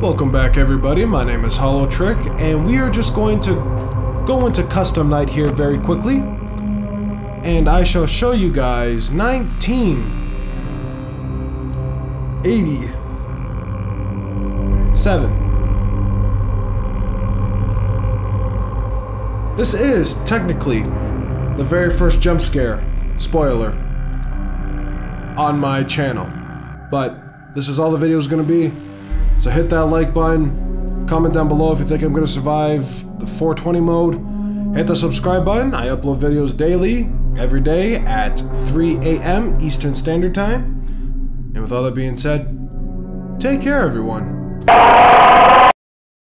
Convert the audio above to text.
Welcome back everybody, my name is HollowTrick, and we are just going to go into custom night here very quickly, and I shall show you guys 1987. This is technically the very first jump scare, spoiler, on my channel, but this is all the video is going to be. So hit that like button, comment down below if you think I'm going to survive the 420 mode, hit the subscribe button. I upload videos daily, every day at 3 a.m. Eastern Standard Time. And with all that being said, take care everyone.